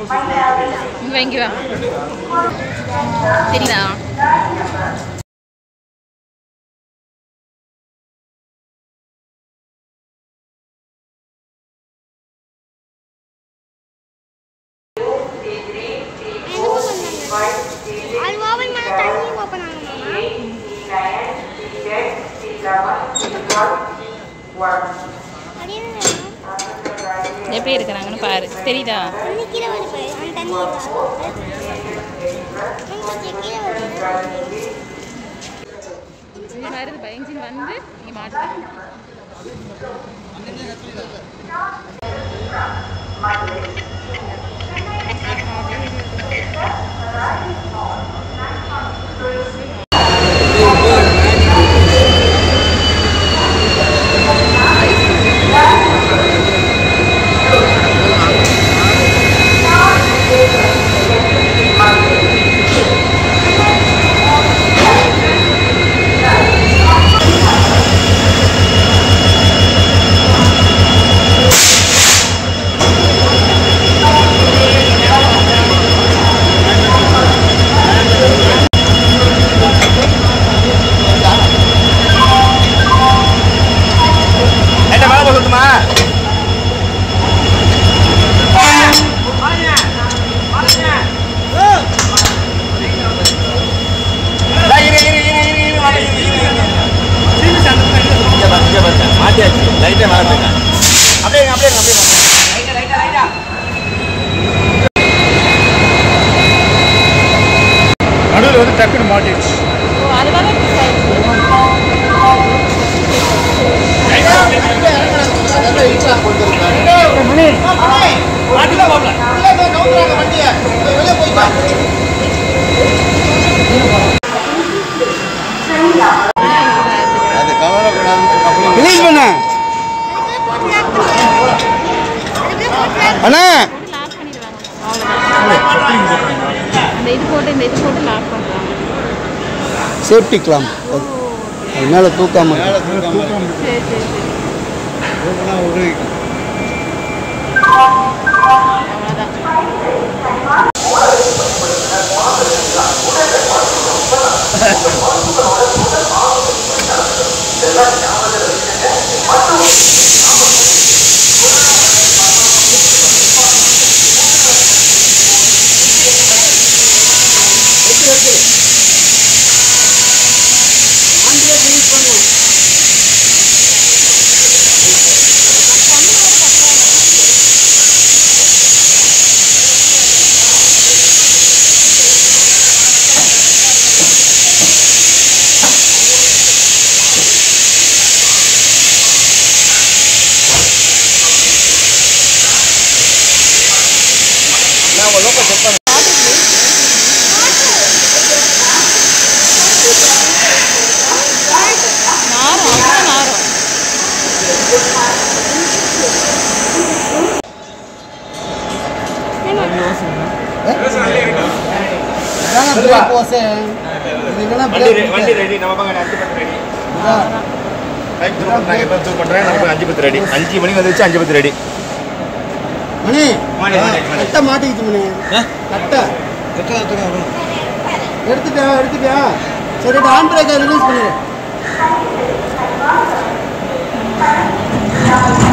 இங்கே வாங்கி வா தெரியுதா எப்படி இருக்கிறாங்கன்னு பாரு தெரியுதா வருது பயஞ்சின் வந்து இங்கே மாட்டு நடுவில் வந்து டக்குன்னு மாட்டிடுச்சு அண்ணா அந்த இது போட்டு லாக் பண்றாங்க சேஃப்டி கிளாம்ப் அது மேல தூக்காம சரி சரி ஓகேனா ஒரு வண்டி ரெடி நம்ம பங்க 5 10 ரெடி டைம் த்ரூ பண்ணாங்க இப்ப த்ரூ பண்றேன் நம்ம 5 10 ரெடி 5 மணி வந்துச்சு 5 10 ரெடி மணி கட்ட மாட்டிக்கிச்சு மணி கட்ட எடுத்துட்டா சரி ஆன் பிரேக்கர் ரிலீஸ் பண்ணிடு